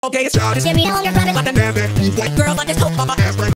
Okay, it's childish. Give me all your private. Like the damn it. White girls like this coke on my ass.